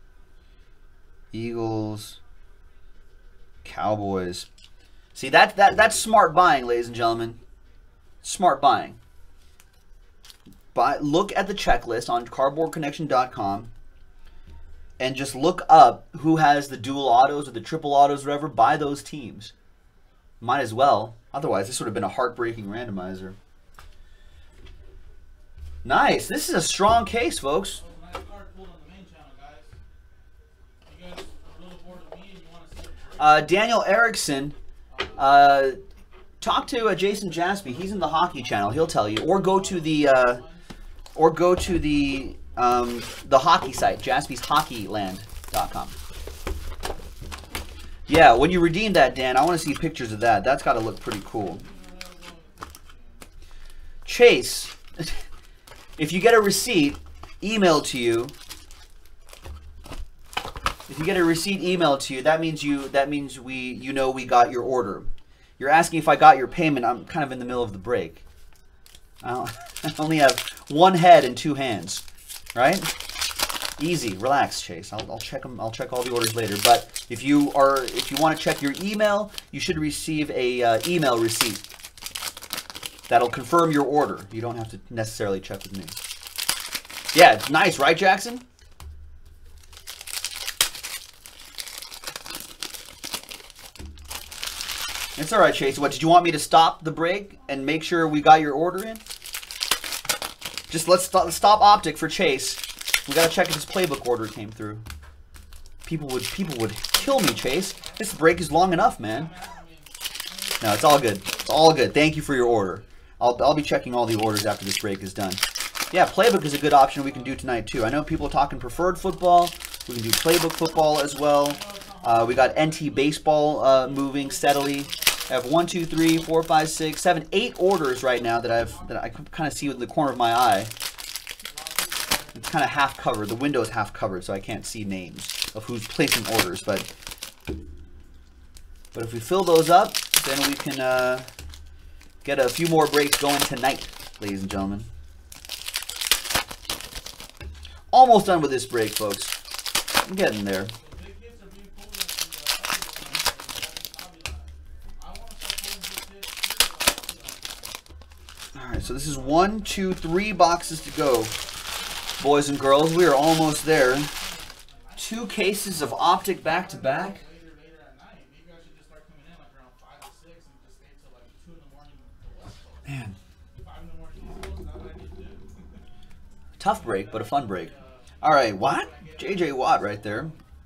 Eagles, Cowboys. See, that's smart buying, ladies and gentlemen. Smart buying. Look at the checklist on cardboardconnection.com and just look up who has the dual autos or the triple autos, whatever. Buy those teams. Might as well. Otherwise, this would have been a heartbreaking randomizer. Nice. This is a strong case, folks. Daniel Erickson, talk to Jason Jaspy. He's in the hockey channel. He'll tell you. Or go to the hockey site, jaspyshockeyland.com. Yeah, when you redeem that, Dan, I want to see pictures of that. That's got to look pretty cool. Chase, if you get a receipt emailed to you. If you get a receipt emailed to you, that means we got your order. You're asking if I got your payment. I'm kind of in the middle of the break. I only have one head and two hands, right? Easy, relax, Chase. I'll check them. I'll check all the orders later. But if you want to check your email, you should receive a email receipt that'll confirm your order. You don't have to necessarily check with me. Yeah, nice, right, Jackson? It's all right, Chase. What, did you want me to stop the break and make sure we got your order in? Just let's stop Optic for Chase. We gotta check if his playbook order came through. People would kill me, Chase. This break is long enough, man. No, it's all good. It's all good. Thank you for your order. I'll be checking all the orders after this break is done. Yeah, playbook is a good option we can do tonight too. I know people are talking preferred football. We can do playbook football as well. We got NT baseball moving steadily. I have 1, 2, 3, 4, 5, 6, 7, 8 orders right now that I can kind of see in the corner of my eye. It's kind of half covered. The window is half covered, so I can't see names of who's placing orders. But if we fill those up, then we can get a few more breaks going tonight, ladies and gentlemen. Almost done with this break, folks. I'm getting there. Alright, so this is 1, 2, 3 boxes to go, boys and girls. We are almost there. 2 cases of Optic back-to-back. Man. Tough break, but a fun break. All right, what? J.J. Watt right there.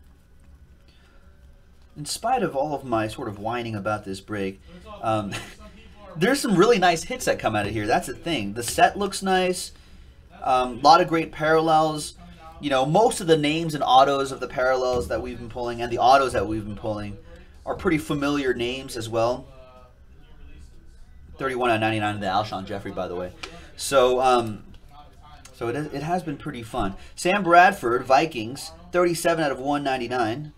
In spite of all of my sort of whining about this break, there's some really nice hits that come out of here. That's the thing. The set looks nice. A lot of great parallels. You know, most of the names and autos of the parallels that we've been pulling and the autos that we've been pulling are pretty familiar names as well. 31 out of 99 the Alshon Jeffrey, by the way. So, so it has been pretty fun. Sam Bradford, Vikings, 37 out of 199.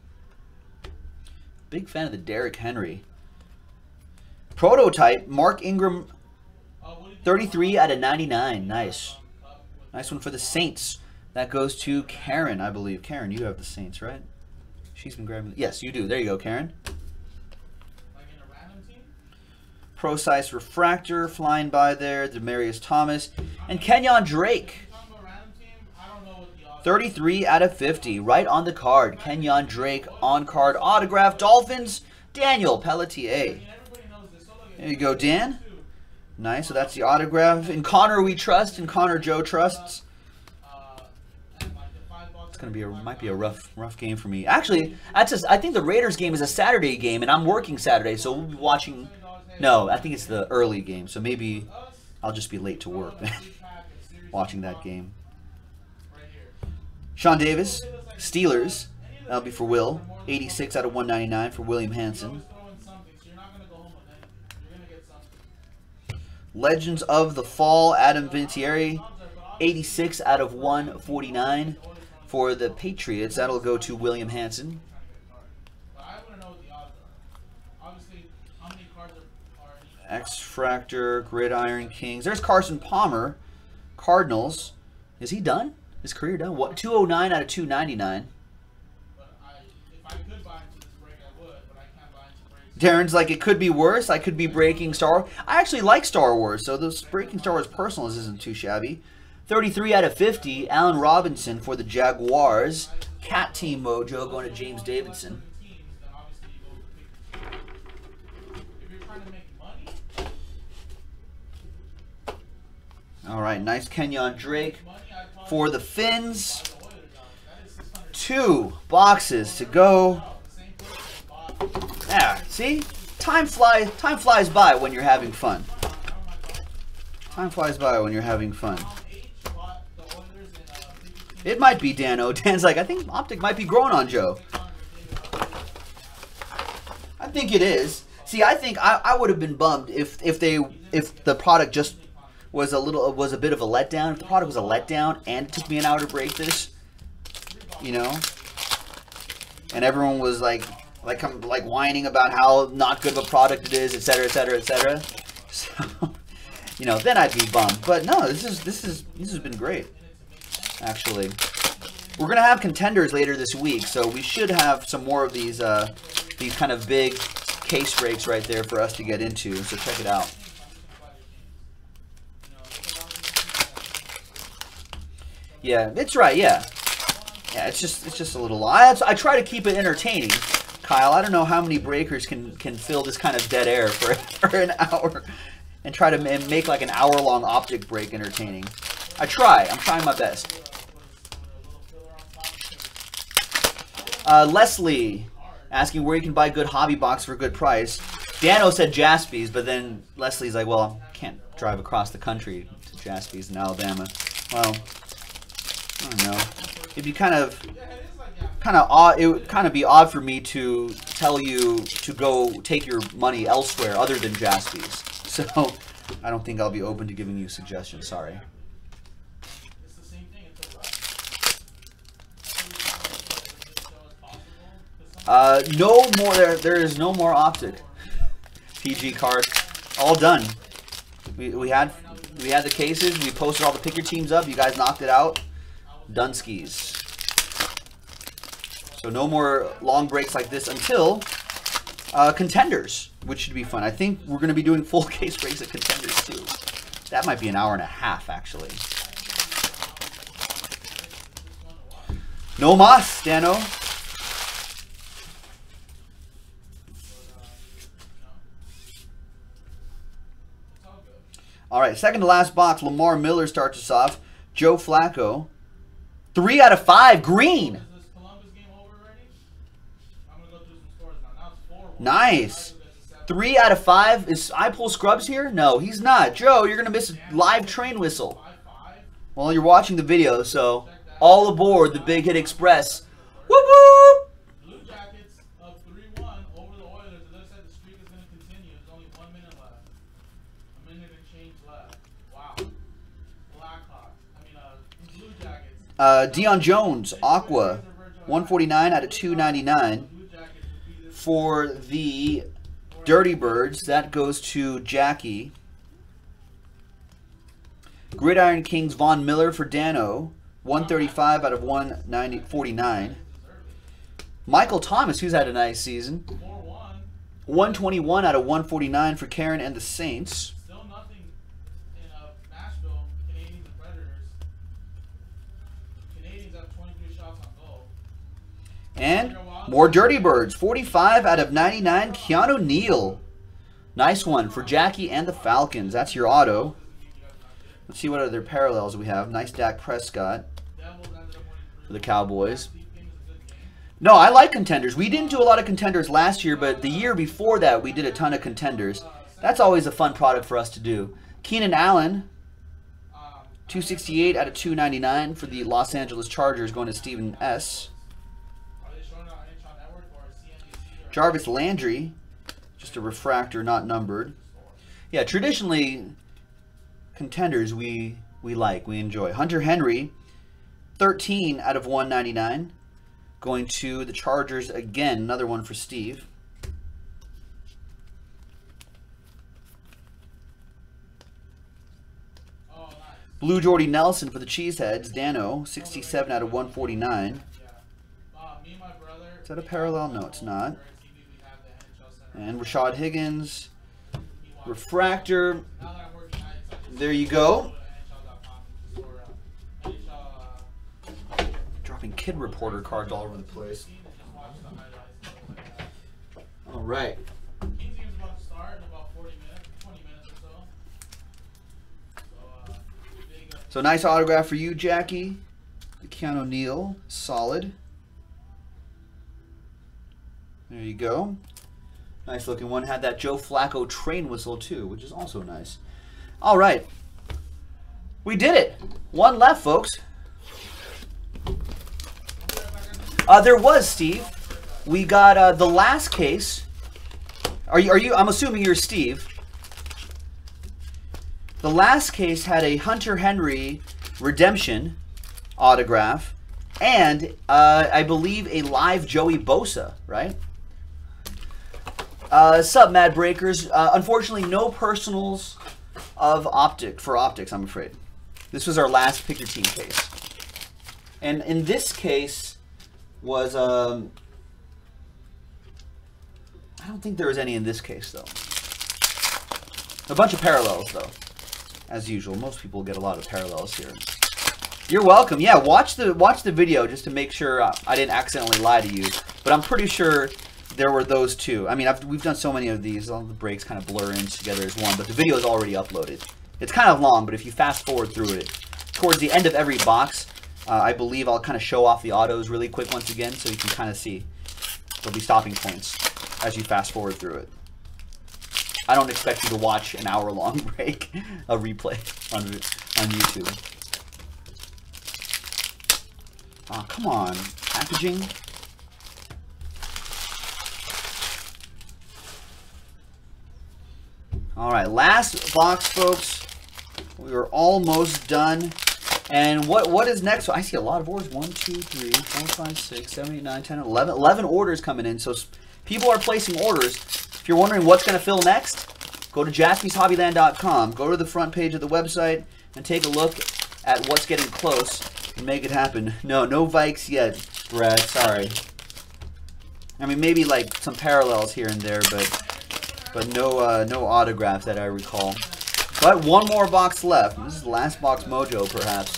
Big fan of the Derrick Henry. Prototype, Mark Ingram, 33 out of 99. Nice. Nice one for the Saints. That goes to Karen, I believe. Karen, you have the Saints, right? She's been grabbing... Yes, you do. There you go, Karen. Pro-Size Refractor flying by there. Demaryius Thomas. And Kenyon Drake. 33 out of 50. Right on the card. Kenyon Drake on-card autograph. Dolphins, Daniel Pelletier. There you go, Dan. Nice. So that's the autograph. In Connor we trust. And Connor Joe trusts. It's gonna be might be a rough game for me. Actually, I think the Raiders game is a Saturday game, and I'm working Saturday, so we'll be watching. No, I think it's the early game, so maybe I'll just be late to work watching that game. Sean Davis, Steelers. That'll be for Will. 86 out of 199 for William Hanson. Legends of the Fall, Adam Vinatieri. 86 out of 149 for the Patriots. That'll go to William Hanson. X-Fractor, Gridiron Kings. There's Carson Palmer, Cardinals. Is he done? His career done? What? 209 out of 299. Darren's like, it could be worse. I could be breaking Star Wars. I actually like Star Wars, so this breaking Star Wars personals isn't too shabby. 33 out of 50. Allen Robinson for the Jaguars. Cat Team Mojo going to James Davidson. All right, nice Kenyon Drake for the Finns. 2 boxes to go. Yeah, see? Time flies by when you're having fun. Time flies by when you're having fun. It might be Dano. Dan's like, I think Optic might be growing on Joe. I think it is. See, I think I would have been bummed if the product just was a bit of a letdown. If the product was a letdown and it took me an hour to break this, you know, and everyone was like whining about how not good of a product it is, etc., etc., etc. So, you know, then I'd be bummed. But no, this has been great. Actually, we're gonna have contenders later this week, so we should have some more of these kind of big case breaks right there for us to get into. So check it out. Yeah, it's right. Yeah, it's just a little long. I try to keep it entertaining, Kyle. I don't know how many breakers can fill this kind of dead air for an hour, and try to make like an hour-long Optic break entertaining. I'm trying my best. Leslie asking where you can buy good hobby box for a good price. Dano said Jaspy's, but then Leslie's like, well, I can't drive across the country to Jaspy's in Alabama. Well, I don't know. It'd be kind of odd. It would kind of be odd for me to tell you to go take your money elsewhere other than Jaspy's. So I don't think I'll be open to giving you suggestions. Sorry. No more. There is no more Optic. PG card, all done. We had the cases. We posted all the pick your teams up. You guys knocked it out. Done skis. So no more long breaks like this until contenders, which should be fun. I think we're going to be doing full case breaks at contenders too. That might be an hour and a half actually. No mas, Dano. All right, second to last box. Lamar Miller starts us off. Joe Flacco. 3 out of 5. Green. Is this Columbus game over already? I'm gonna go through some scores now. Now it's 4-1. Nice. 3 out of 5. Is I pull Scrubs here? No, he's not. Joe, you're going to miss a live train whistle. 5-5. Well, you're watching the video, so all aboard the Big Hit Express. Whoop whoop! Blue Jackets up 3-1 over the Oilers. It looks like the streak is gonna continue. There's only 1 minute left. A minute and change left. Wow. Blackhawks. Blue Jackets. Deion Jones, Aqua, 149 out of 299 Blue Jackets would be this for the Dirty Birds. That goes to Jackie. Gridiron Kings, Von Miller for Dano, 135 out of 149. Michael Thomas, who's had a nice season, 4-1. 121 out of 149 for Karen and the Saints. Still nothing in Nashville. Canadians and Predators. Canadians have 23 shots on goal. And more Dirty Birds, 45 out of 99, Keanu Neal. Nice one for Jackie and the Falcons. That's your auto. Let's see what other parallels we have. Nice Dak Prescott Devils ended up winning for the Cowboys. 3. Game is a good game. No, I like contenders. We didn't do a lot of contenders last year, but the year before that, we did a ton of contenders. That's always a fun product for us to do. Keenan Allen, 268 out of 299 for the Los Angeles Chargers, going to Stephen S. Are they showing it on NHL Network or CNBC? Jarvis Landry, just a refractor, not numbered. Yeah, traditionally, contenders we like, we enjoy. Hunter Henry, 13 out of 199, going to the Chargers again. Another one for Steve. Oh, nice. Blue Jordy Nelson for the Cheeseheads. Dano, 67 out of 149. Yeah. Me and my brother. Is that a parallel? No, it's not. We have the NHL Center. And Rashad Higgins, refractor. Now that I'm working nights, I just There you go. go to NHL.com to store Dropping Kid Reporter cards all over the place. and just watch the highlights and stuff like that. All right. Kings game's about to start in about 40 minutes, 20 minutes or so. Big So nice autograph for you, Jackie. The Keanu Neal, solid. There you go. Nice looking one. Had that Joe Flacco train whistle too, which is also nice. All right. We did it. One left, folks. There was, Steve. We got the last case. Are you? I'm assuming you're Steve. The last case had a Hunter Henry redemption autograph and I believe a live Joey Bosa, right? Sup, Mad Breakers. Unfortunately, no personals of optics, I'm afraid. This was our last Pick Your Team case. And in this case was, I don't think there was any in this case, though. A bunch of parallels, though. As usual, most people get a lot of parallels here. You're welcome. Yeah, watch the video just to make sure I didn't accidentally lie to you. But I'm pretty sure there were those two. I mean, we've done so many of these. All the breaks kind of blur in together as one. But the video is already uploaded. It's kind of long, but if you fast forward through it, towards the end of every box, I believe I'll kind of show off the autos really quick once again, so you can kind of see. There'll be stopping points as you fast forward through it. I don't expect you to watch an hour-long break, a replay on YouTube. Oh, come on. Packaging. All right, last box, folks. We are almost done. And what is next? So I see a lot of orders. 1, 2, 3, 4, 5, 6, 7, 8, 9, 10, 11. 11 orders coming in. So people are placing orders. If you're wondering what's going to fill next, go to JaspysHobbyland.com. Go to the front page of the website and take a look at what's getting close and make it happen. No Vikes yet, Brad. Sorry. I mean, maybe like some parallels here and there, but no autographs that I recall. But one more box left. This is the last box mojo, perhaps.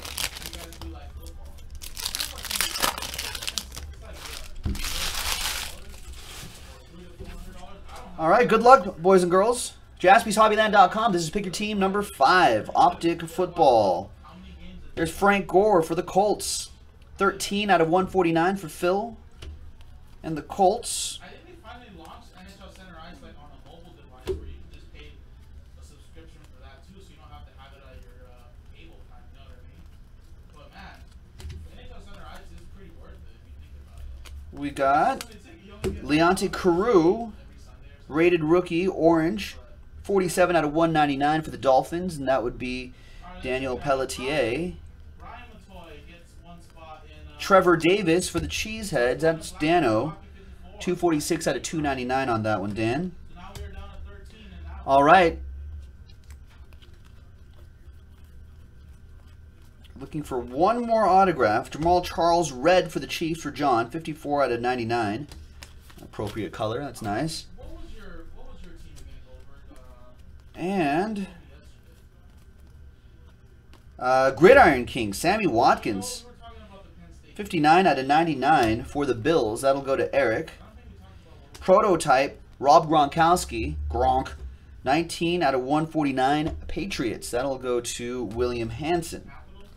All right, good luck, boys and girls. JaspysHobbyland.com. This is Pick Your Team number 5, Optic Football. There's Frank Gore for the Colts. 13 out of 149 for Phil. And the Colts. I think they finally launched NHL Center Ice like on a mobile device where you can just pay a subscription for that too, so you don't have to have it at your cable time. You know what I mean? But man, NHL Center Ice is pretty worth it if you think about it. We got You only get Leonte Carrou, every Sunday or something. rated rookie, orange. 47 out of 199 for the Dolphins, and that would be Daniel Pelletier. Ryan Matoy gets one spot in. Trevor Davis for the Cheeseheads. That's Dano. 246 out of 299 on that one, Dan. So now we are down to 13, and now All right. Looking for one more autograph. Jamal Charles, red for the Chiefs for John. 54 out of 99. Appropriate color. That's nice. what was your team again, Goldberg? And Yesterday. Gridiron King, Sammy Watkins. We're talking about the Penn State. 59 out of 99 for the Bills. That'll go to Eric. I don't think we talked about Prototype, Rob Gronkowski. Gronk. 19 out of 149 Patriots. That'll go to William Hanson. Capitals,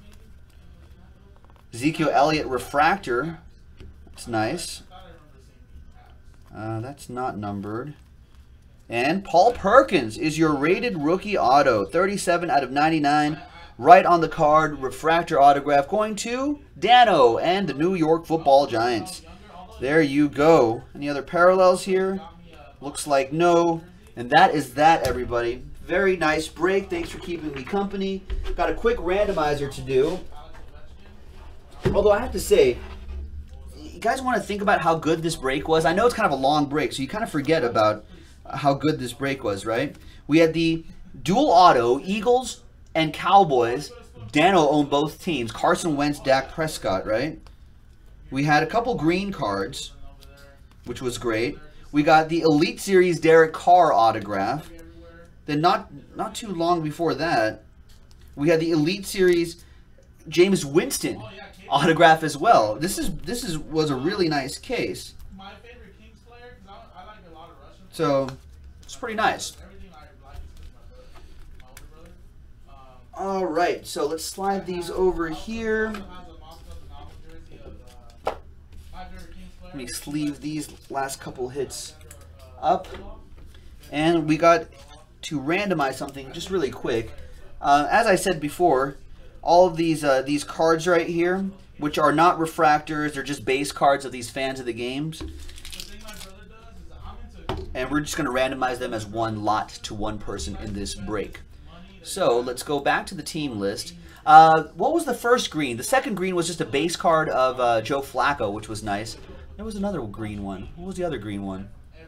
maybe. Ezekiel Elliott Refractor. That's nice. I thought I remember saying Caps. That's not numbered. And Paul Perkins is your rated rookie auto. 37 out of 99. Right on the card. Refractor autograph going to Dano and the New York Football Giants. There you go. Any other parallels here? Looks like no. And that is that, everybody. Very nice break. Thanks for keeping me company. Got a quick randomizer to do. Although I have to say, you guys want to think about how good this break was? I know it's kind of a long break, so you kind of forget about how good this break was, right? We had the dual auto, Eagles and Cowboys. Dano owned both teams. Carson Wentz, Dak Prescott, right? We had a couple green cards, which was great. We got the Elite Series Derek Carr autograph. Then not too long before that, we had the Elite Series Jameis Winston autograph as well. This was a really nice case. My favorite Kings player, because I like a lot of Russian players. So it's pretty nice. Everything I like is because my older brother. All right, so let's slide these over here. Also has a Moscow Dynamo jersey of my favorite Kings player. Let me sleeve these last couple hits up. And we got to randomize something just really quick. As I said before, all of these cards right here, which are not refractors, they're just base cards of these fans of the games. The thing my brother does is I'm into And we're just going to randomize them as one lot to one person in this break. So let's go back to the team list. What was the first green? The second green was just a base card of Joe Flacco, which was nice. There was another green one. What was the other green one?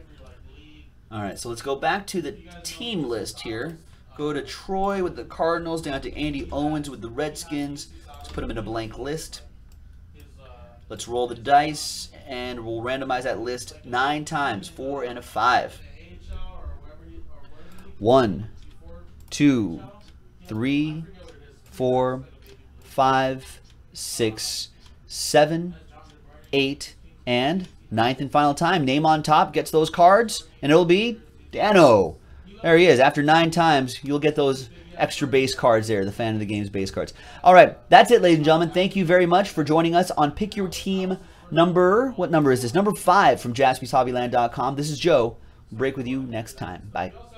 All right, so let's go back to the team list here. Go to Troy with the Cardinals, down to Andy Owens with the Redskins. Let's put them in a blank list. Let's roll the dice, and we'll randomize that list 9 times, 4 and a 5. 1, 2, 3, 4, 5, 6, 7, 8, and 9th and final time. Name on top gets those cards, and it'll be Dano. There he is. After 9 times, you'll get those extra base cards there, the Fan of the Games base cards. All right, that's it, ladies and gentlemen. Thank you very much for joining us on Pick Your Team number, what number is this? Number 5 from JaspysHobbyland.com. This is Joe. Break with you next time. Bye.